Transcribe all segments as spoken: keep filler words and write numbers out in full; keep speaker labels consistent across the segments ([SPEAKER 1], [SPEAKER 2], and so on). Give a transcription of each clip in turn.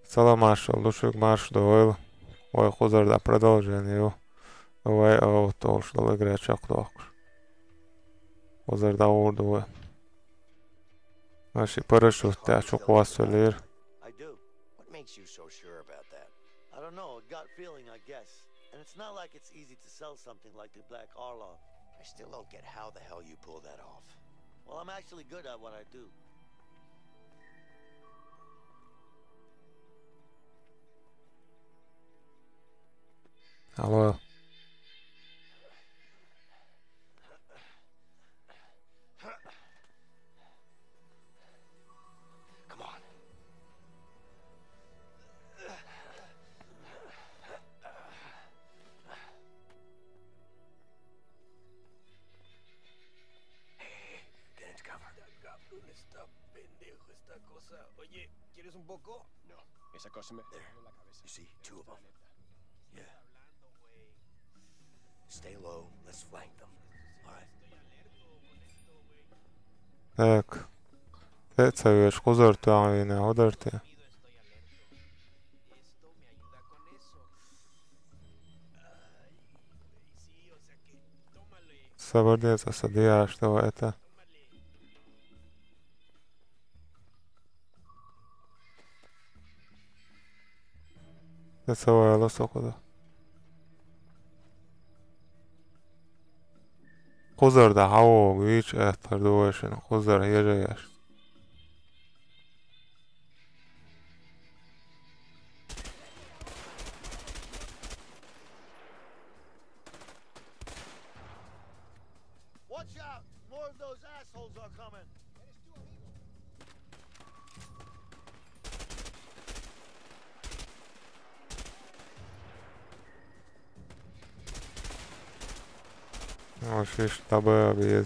[SPEAKER 1] Целый марш, лучший марш довел. Ой, хузар да продолжение. Ой, о, то, что игра чакдок. Хузар да урду. Наши парашюты, а чок василир.
[SPEAKER 2] I do. What makes you so sure about that? I don't know, a gut feeling, I guess. And it's not like it's easy to sell something like the Black Arlov. I still don't get how the hell you pull that off. Well, I'm actually good at what I do.
[SPEAKER 1] Алло.
[SPEAKER 2] Come on. Hey, get into cover.
[SPEAKER 3] Cabrón, está pendejo esta cosa. Oye, ¿quieres un poco?
[SPEAKER 4] No, esa cosa me
[SPEAKER 2] There.
[SPEAKER 4] en la cabeza.
[SPEAKER 2] You see, two of them. Yeah. Stay low. Let's flank them. All right.
[SPEAKER 1] Так. Ты целуешь хузар туамина, удар ты. Собордец, садия, что это? Ты целая лосокуда. Хузар да хао, вич, это дуэшин, хузар ежаяш.
[SPEAKER 2] Watch out! More of those assholes are coming.
[SPEAKER 1] Ну, шиш табе без.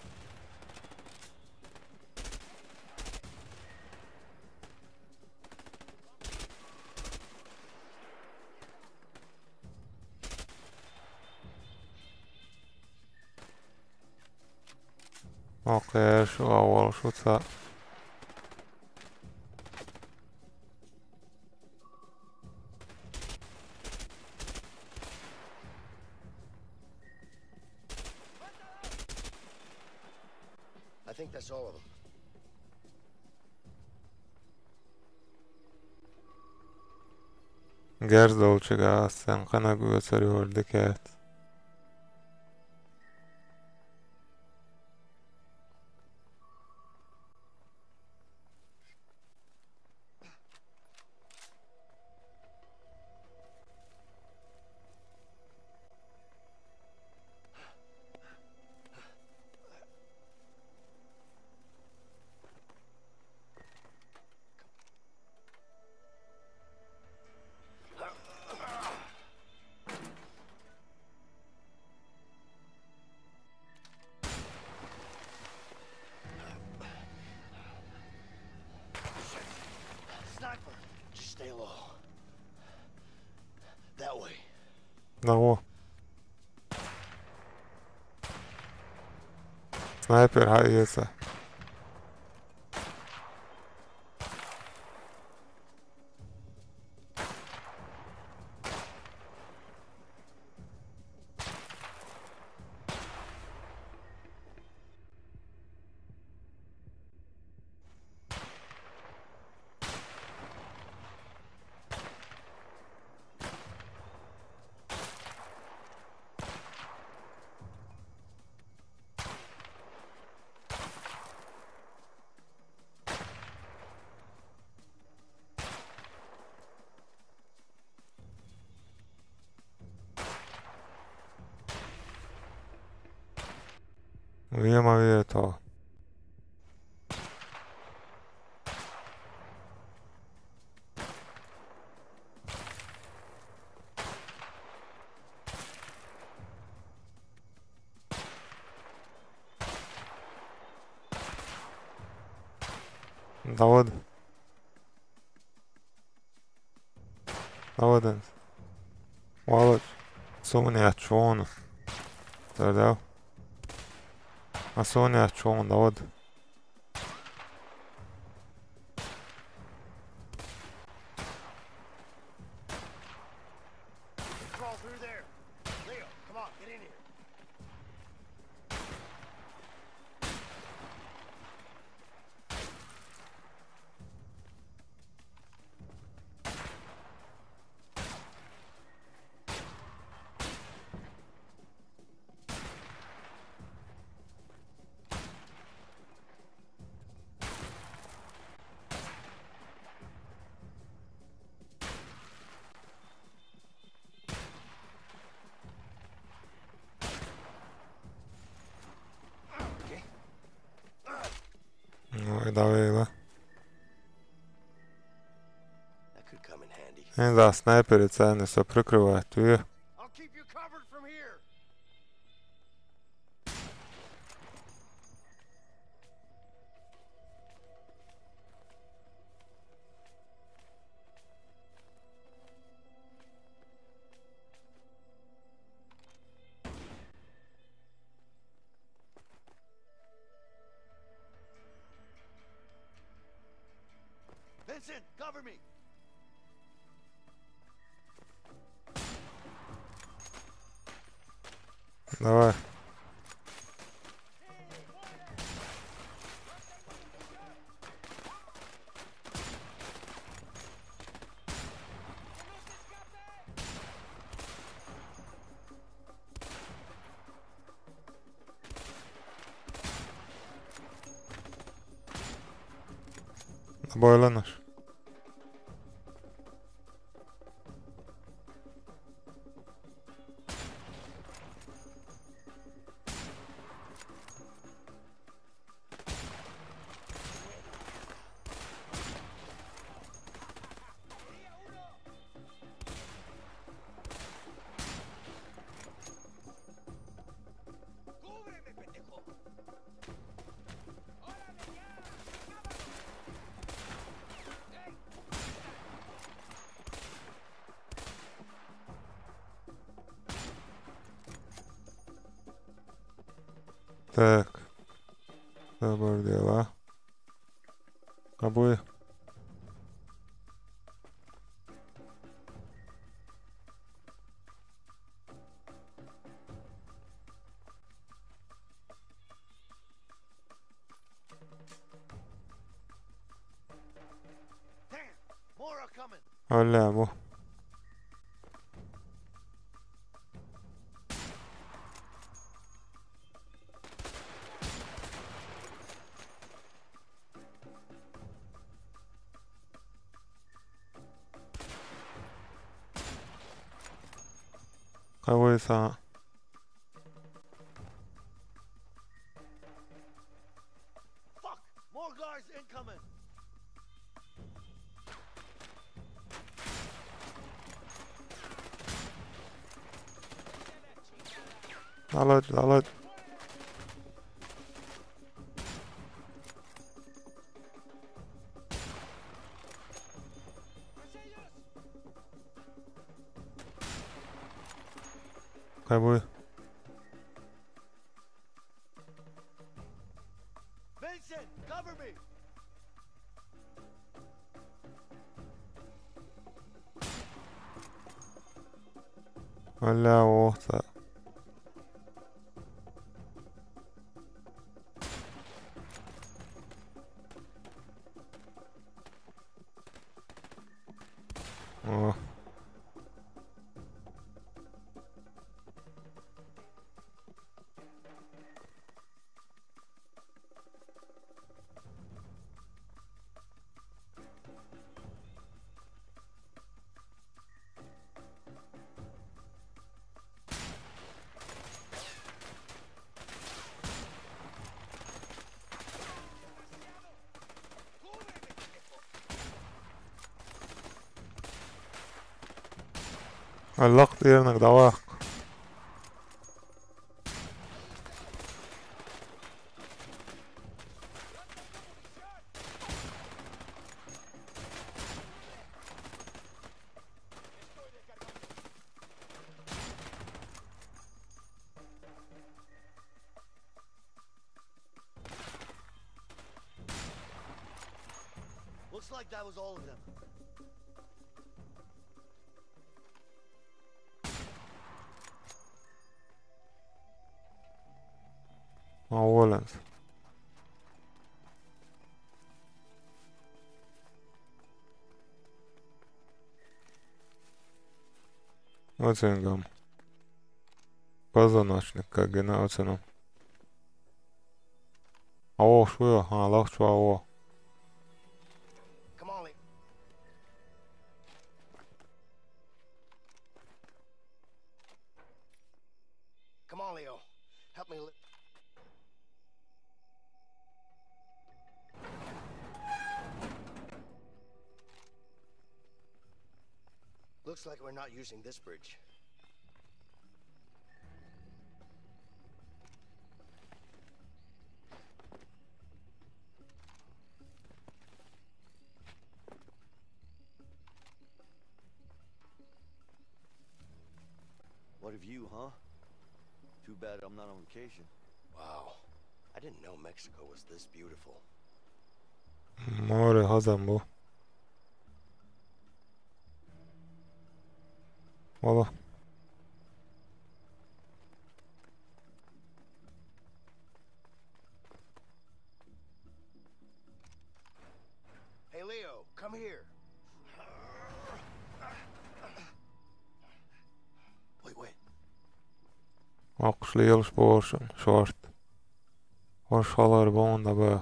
[SPEAKER 1] Okei, şu avval şutsa.
[SPEAKER 2] I think that's all of them.
[SPEAKER 1] Gerzdolcsiga sen kanagőszörű hordikát.
[SPEAKER 2] Sniper! Just stay low. That way.
[SPEAKER 1] Ну. Снайпер хається. Вима то. Давид. Давид. Wallet. Sumani čonu. Tādēļ. A Sumani čonu Давид.
[SPEAKER 3] crawl through there. Leo, come on, get in here.
[SPEAKER 1] Oj, da videla.
[SPEAKER 3] That could come in handy.
[SPEAKER 1] E da, snajperica ne se prikrivaj, tu je.
[SPEAKER 3] I'll keep you covered from here.
[SPEAKER 2] Vincent, cover me.
[SPEAKER 1] Давай. Boylanır.
[SPEAKER 3] ¡Cúbreme, pendejo!
[SPEAKER 1] Так. Доброе дело. Обои.
[SPEAKER 2] Damn, more are coming.
[SPEAKER 1] Olhamos. Cabeça.
[SPEAKER 2] Fuck, more guards incoming.
[SPEAKER 1] Dale, dale. Кайбуй.
[SPEAKER 2] Vincent, cover me.
[SPEAKER 1] Olha a horta. О. علقت yerine davak.
[SPEAKER 2] Looks like that was all of them.
[SPEAKER 1] Ma Ålands. Oceanom. Pozonočnika gdje na oceanom. A ovo što je? A, lahko ovo.
[SPEAKER 3] Come on, Leo. Come on, Leo. Help me. Li-
[SPEAKER 2] Looks like we're not using this bridge. What of you, huh? Too bad I'm not on vacation.
[SPEAKER 3] Wow. I didn't know Mexico was this beautiful.
[SPEAKER 1] More hazam bu. Valla.
[SPEAKER 3] Hey, Leo, come here.
[SPEAKER 2] Wait, wait.
[SPEAKER 1] Aks liels poorsen, zwart. Was haller boon daarbij.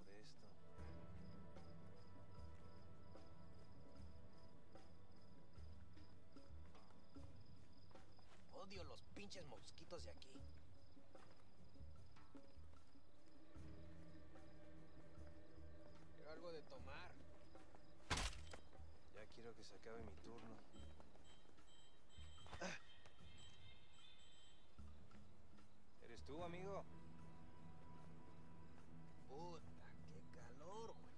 [SPEAKER 3] Odio los pinches mosquitos de aquí. Quiero algo de tomar. Ya quiero que se acabe mi turno. ¿Eres tú, amigo? Puta, qué calor, güey.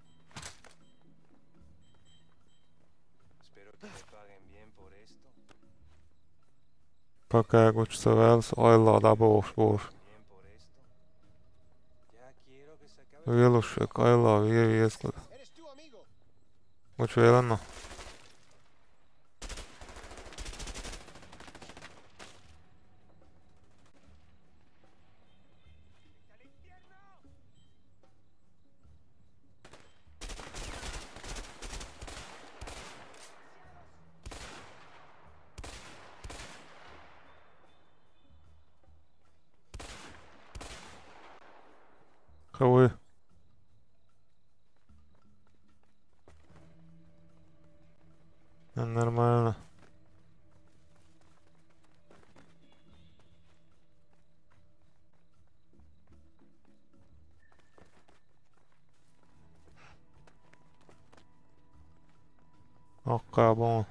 [SPEAKER 3] Espero que me paguen bien por esto.
[SPEAKER 1] Pakijk wat ze wel oilla daboos boos.
[SPEAKER 3] Bien por esto. Ya quiero que se acabe.
[SPEAKER 1] Vielusik oilla vie vieskad.
[SPEAKER 3] ¿Eres tú, amigo?
[SPEAKER 1] Wat veel no?
[SPEAKER 3] ¡Al infierno!
[SPEAKER 1] Goeie. En нормально. Okei, bon.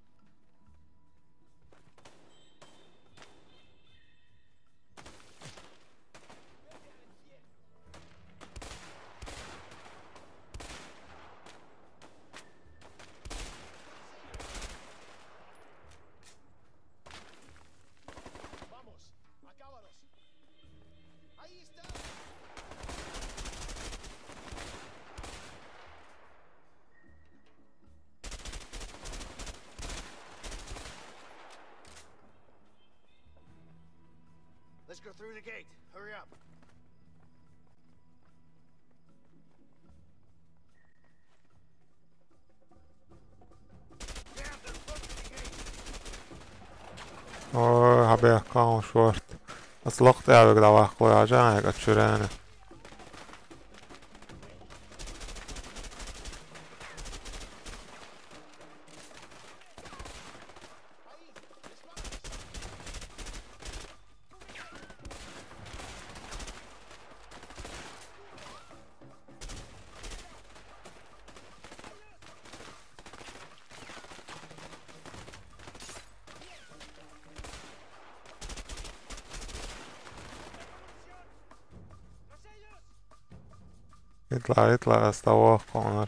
[SPEAKER 3] Vamos, acábalos. Ahí está.
[SPEAKER 2] Let's go through the gate. Hurry up. Damn, they're closing the gate.
[SPEAKER 1] Oi, habe ich kaum schwart. Das Loch der habe ich da wach, ja, ja, ich schreine.
[SPEAKER 3] Ahí, disparos. ¡Tras ellos!
[SPEAKER 1] يطلع يطلع استواق كونر.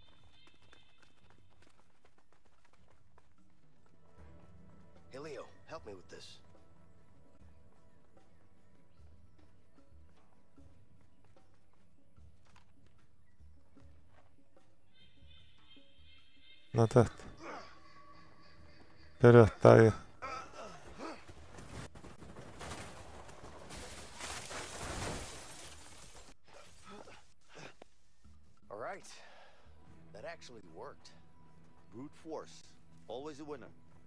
[SPEAKER 2] Hey, Leo, help
[SPEAKER 3] help me with this?
[SPEAKER 1] No tästä. Perehtäjä.
[SPEAKER 2] All right. That actually worked. Brute force. Always a winner.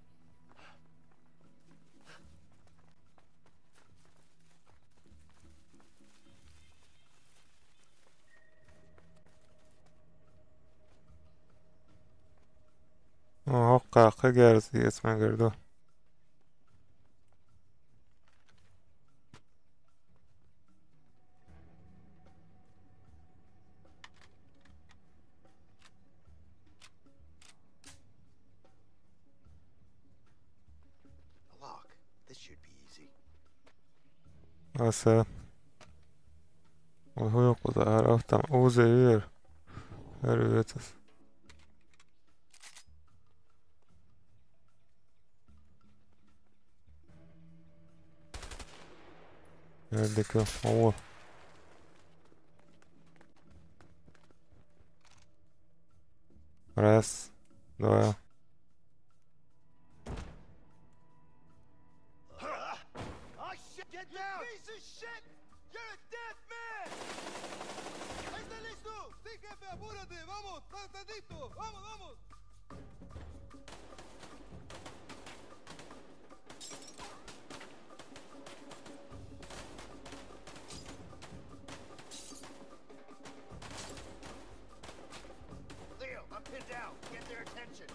[SPEAKER 1] Oh, qayoqqa garisiga esmagirdi.
[SPEAKER 2] A lock. This should be easy.
[SPEAKER 1] Asa. وهو يقضى عرفتم اوزير. هربتس. يدك هو. Раз, два.
[SPEAKER 3] Oh shit! Get down! You piece of shit! You're a dead man! ¿Está listo? Sí, jefe, apúrate, vamos, tantito, vamos, vamos. Leo, I'm pinned down. Get their attention.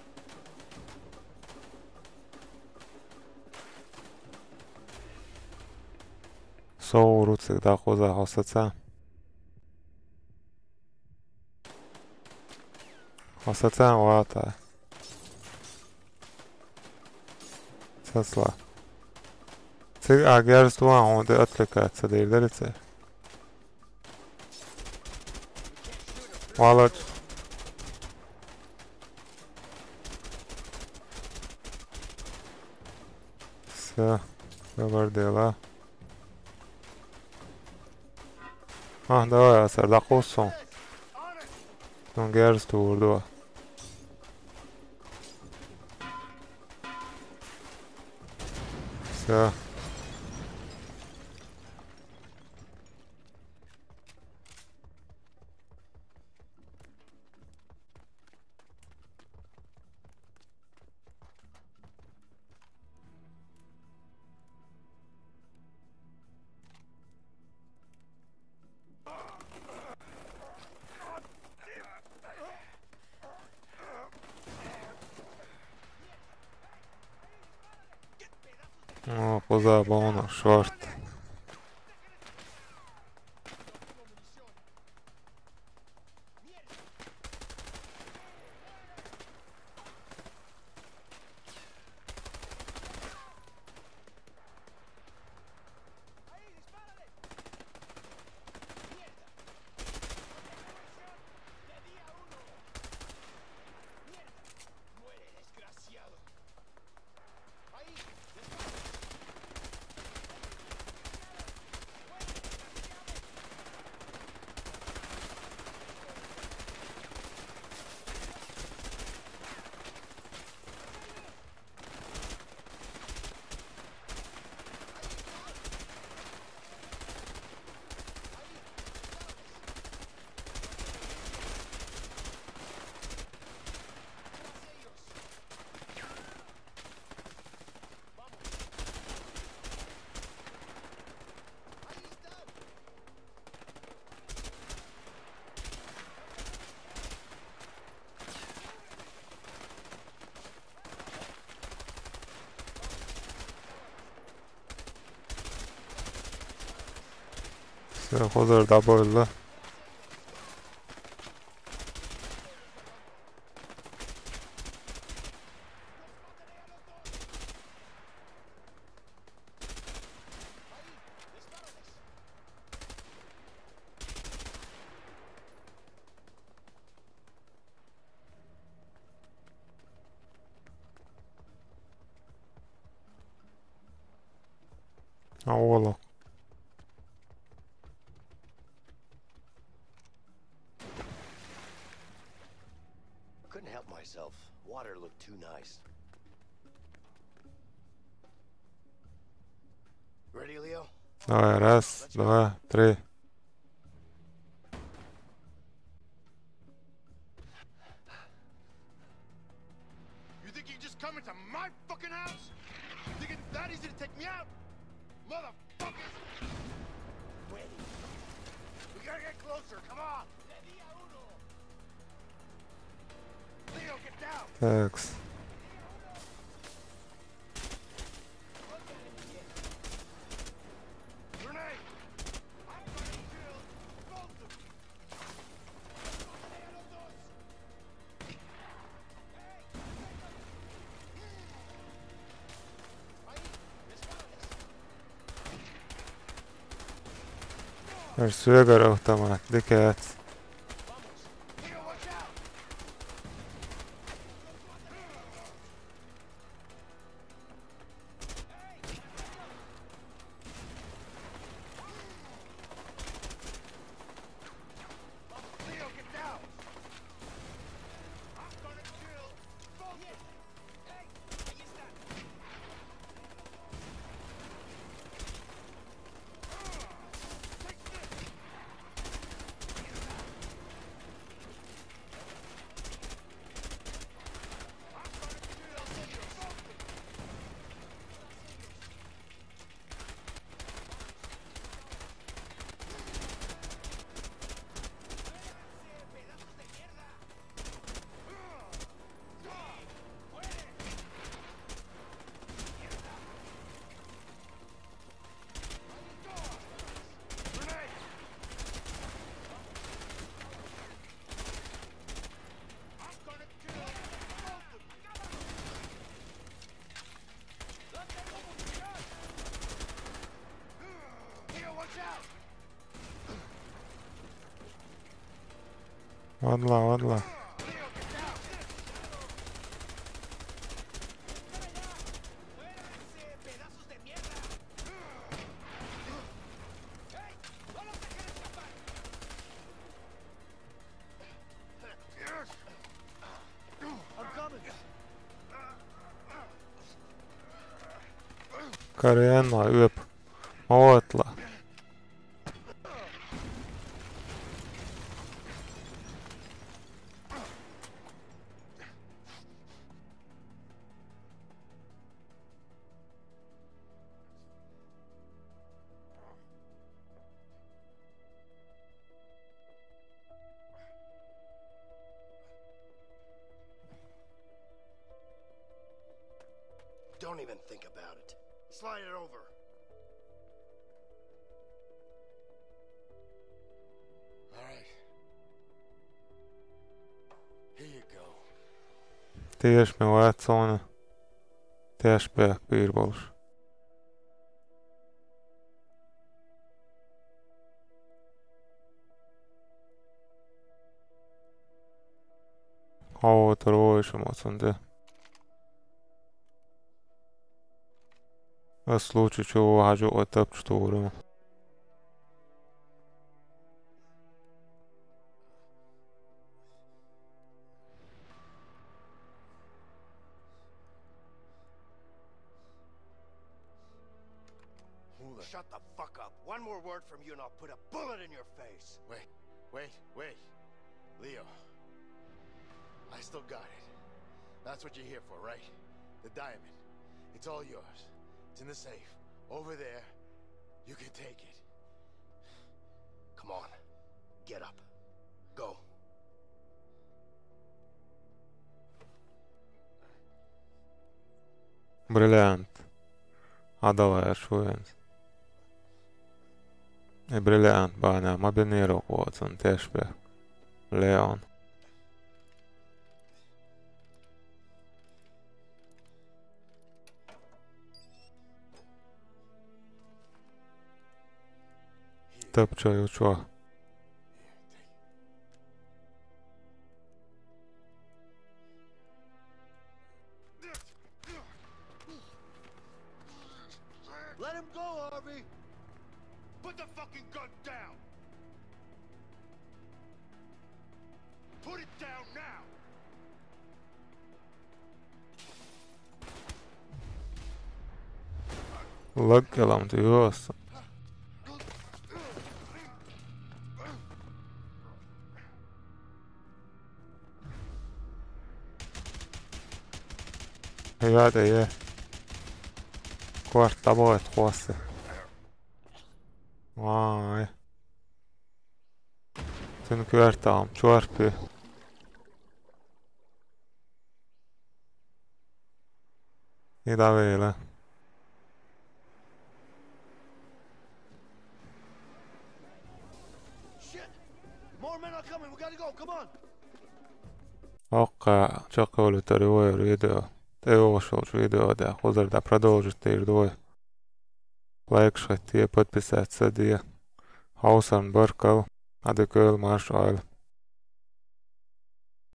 [SPEAKER 1] Soğurucek da choza hosaca. Hosaca łata. Sasla. Cik agers tu un de atlikāts tad ir darīts. Valač. Все. Добр дела. Ah, давай, Асар, да қоссың. Τον γέρεις του ουρδua. Все. О, позабавно, шорт. Все, хозар да bo'ldi. Aolo.
[SPEAKER 2] Couldn't help myself. Water looked too nice. Ready, Leo?
[SPEAKER 1] Давай, раз, два, три.
[SPEAKER 3] You think you can just come into my fucking house? Think it's that easy to take me out? Motherfuckers! Wait. We gotta get closer, come on! Leo, get down!
[SPEAKER 1] Такс.
[SPEAKER 3] Grenade! I'm gonna kill both of you!
[SPEAKER 1] There's swagger automat, dickhead.
[SPEAKER 3] Leo, watch out! Leo, get down! I'm gonna kill both of you! Hey, ahí está! Take this! I'm gonna kill both of you! Grenade! I'm gonna kill both of you! Leo, watch out!
[SPEAKER 1] Ладно, ладно.
[SPEAKER 3] Leo, get down! I'm coming!
[SPEAKER 1] Karena yöp. Ootla.
[SPEAKER 2] Don't even think about it.
[SPEAKER 3] Slide it over. All right. Here you go.
[SPEAKER 1] Tieši me vecona. Tieši pēc pīrbalš. Auto roišamos un te. Es lūdzu čo vāžot apstūrumu.
[SPEAKER 2] Shut the fuck up. One more word from you and I'll put a bullet in your face.
[SPEAKER 3] Wait, wait, wait. Leo. I still got it. That's what you're here for, right? The diamond. It's all yours. It's in the safe. Over there. You can take it.
[SPEAKER 2] Come on. Get up. Go.
[SPEAKER 1] Бриллиант. Отдавай šo viens. Ir briljanti bērnām, abi ir ierokots un tieši pie Leona. Tapčoju šo.
[SPEAKER 2] Let him
[SPEAKER 3] go, Harvey! Put the fucking gun down! Put it down now!
[SPEAKER 1] Laggelam diyorsun. Hyvä teie. Kuorta voit huosse. Vai. Sen kiertää on tjorpi. Mitä vielä?
[SPEAKER 2] Shit! More men are coming. We gotta go. Come on.
[SPEAKER 1] Okei, čakali ovaj video. Te ovo video da hozar da продолжите jer dvoje. Лайкшайте, подписаться, Hausern Burkal, Adekøl Marshall.